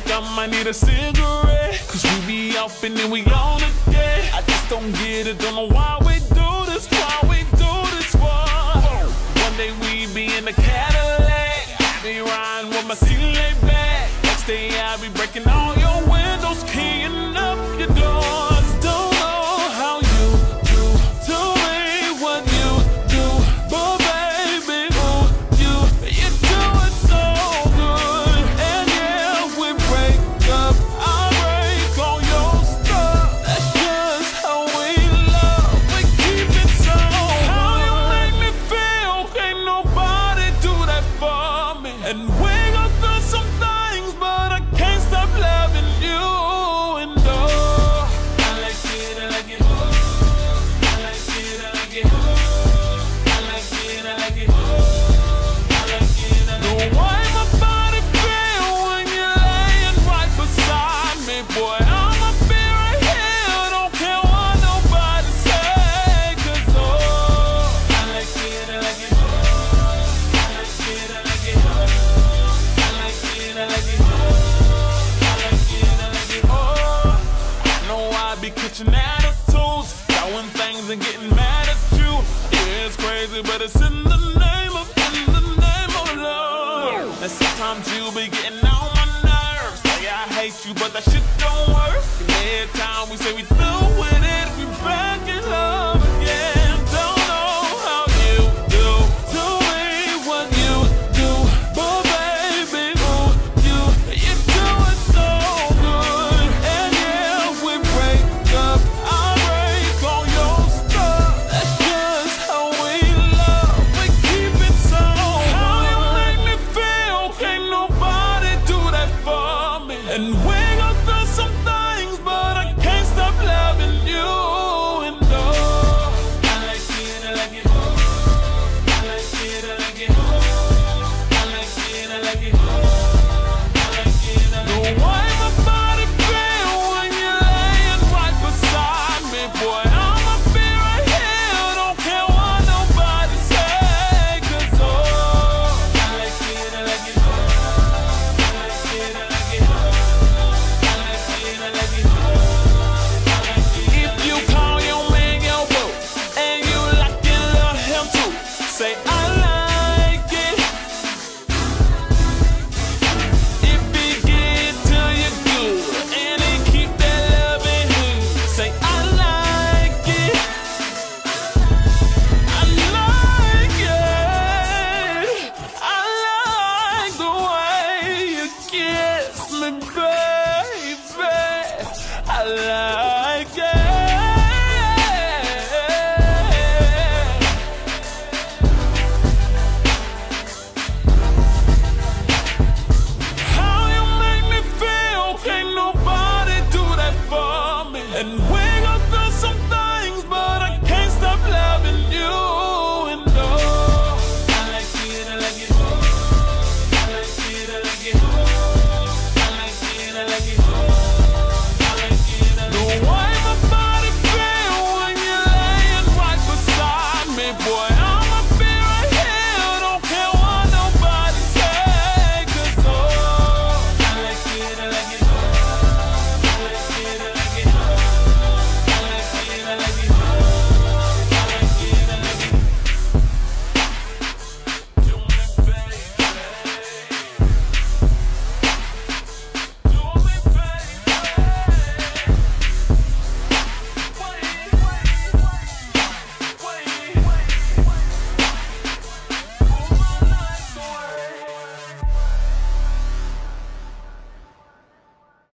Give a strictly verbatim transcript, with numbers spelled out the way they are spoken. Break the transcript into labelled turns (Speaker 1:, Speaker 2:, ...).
Speaker 1: I might need a cigarette, cause we be off and then we on again. I just don't get it, don't know why we do this, why we do this for. One day we be in the Cadillac, I be riding with my seat laid back. Next day I be breaking all your windows, keying up your doors. Don't know how you do to me what you do, but baby, ooh, you, you do it so good. And yeah, we break up, I break all your stuff. That's just how we love, we keep it so. How you make me feel, can't nobody do that for me. And we go through some things, but I can't stop loving you. And oh, I like it, I like it, oh, I like it, I like it, oh, I like it, I like it, oh, I like it, I like it. The way my body feel when you're laying right beside me, boy, I'ma be right here, don't care what nobody say. Cause oh, I like it, I like it, oh, I like it, I like it, oh, I like it, I like it, oh, I like it, I like it, oh. I know I be catching attitudes, throwing things and getting mad at you. Yeah, it's crazy, but it's in the name of, in the name of love. And sometimes you be getting on my nerves. Say I hate you, but that shit don't work. And every time we say we through with it, we back in love again. Don't know how you do to me what you do, but baby, ooh, you, you do it so good. And yeah, we break up, I break all your stuff. That's just how we love, we keep it so. How you make me feel, can't nobody do that for me. And we go through some things, but I can't stop loving you. And oh, I like it, I like it, oh, I like it, I like it, oh, I like it, I like it, oh, I like it, I like it. The way my body feel when you're laying right beside me, boy, I'ma be right here, don't care what nobody say. Cause oh, I like it, I like it, oh, I like it, I like it, oh, I like it, I like it, oh, I like it. If you call your man your boo, and you like and love him too, say I like it. If he get to you good, and he keep that love in him, say I like it. I like it. I like the way you kiss me, baby. I like it. How you make me feel, can't nobody do that for me. And we